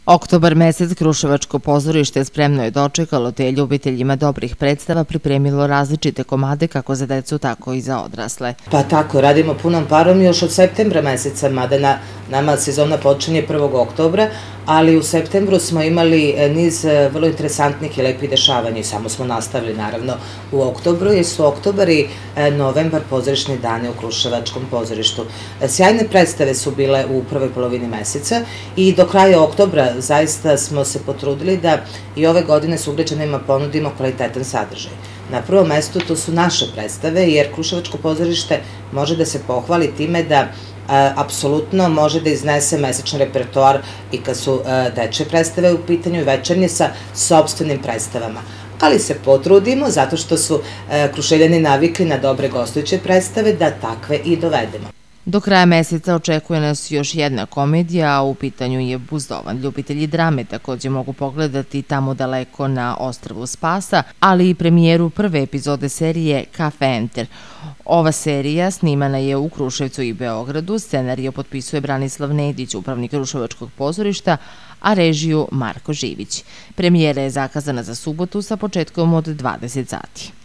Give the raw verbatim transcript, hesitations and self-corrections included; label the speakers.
Speaker 1: Oktobar mesec Kruševačko pozorište spremno je dočekalo te je ljubiteljima dobrih predstava pripremilo različite komade kako za decu, tako i za odrasle.
Speaker 2: Pa tako, radimo punom parom još od septembra meseca, mada na, nama sezona počinje prvog oktobra, ali u septembru smo imali niz vrlo interesantnih i lepih dešavanja i samo smo nastavili naravno u oktobru, jer su oktobar i novembar pozorišni dani u Kruševačkom pozorištu. Sjajne predstave su bile u prvoj polovini meseca i do kraja oktobra zaista smo se potrudili da i ove godine sugrađanima ponudimo kvalitetan sadržaj. Na prvom mestu to su naše predstave, jer Kruševačko pozorište može da se pohvali time da apsolutno može da iznese mesečni repertoar i kad su dečje predstave u pitanju i večernje sa sopstvenim predstavama. Ali se potrudimo, zato što su Kruševljani navikli na dobre gostujuće predstave, da takve i dovedemo.
Speaker 1: Do kraja meseca očekuje nas još jedna komedija, a u pitanju je Buzdovan. Ljubitelji drame takođe mogu pogledati Tamo daleko na ostrvu Spasa, ali i premijeru prve epizode serije Cafe Enter. Ova serija snimana je u Kruševcu i Beogradu, scenarijo potpisuje Branislav Nedić, upravnik Kruševačkog pozorišta, a režiju Marko Živić. Premijera je zakazana za subotu sa početkom od dvadeset sati.